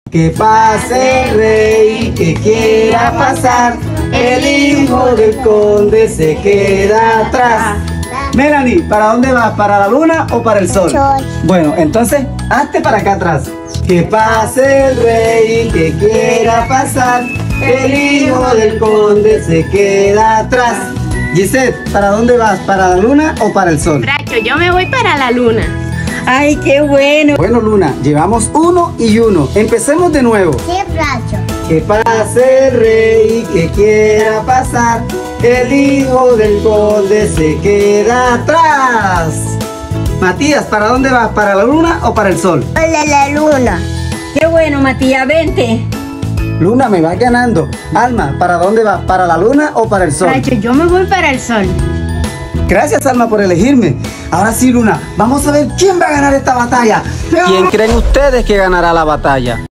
Que pase el rey, que quiera pasar, el hijo del conde se queda atrás. Melanie, ¿para dónde vas? ¿Para la luna o para el sol? Sol. Bueno, entonces, hazte para acá atrás. Que pase el rey, que quiera pasar, el hijo del conde se queda atrás. Gisette, ¿para dónde vas? ¿Para la luna o para el sol? Bracho, yo me voy para la luna. Ay, qué bueno. Bueno, Luna, llevamos 1 y 1. Empecemos de nuevo. Sí, Bracho. Que pase el rey, que quiera pasar, el hijo del conde se queda atrás. Matías, ¿para dónde vas? ¿Para la luna o para el sol? Hola, la luna. Qué bueno, Matías, vente. Luna, me vas ganando. Alma, ¿para dónde vas? ¿Para la luna o para el sol? Bracho, yo me voy para el sol. Gracias, Alma, por elegirme. Ahora sí, Luna, vamos a ver quién va a ganar esta batalla. ¿Quién creen ustedes que ganará la batalla?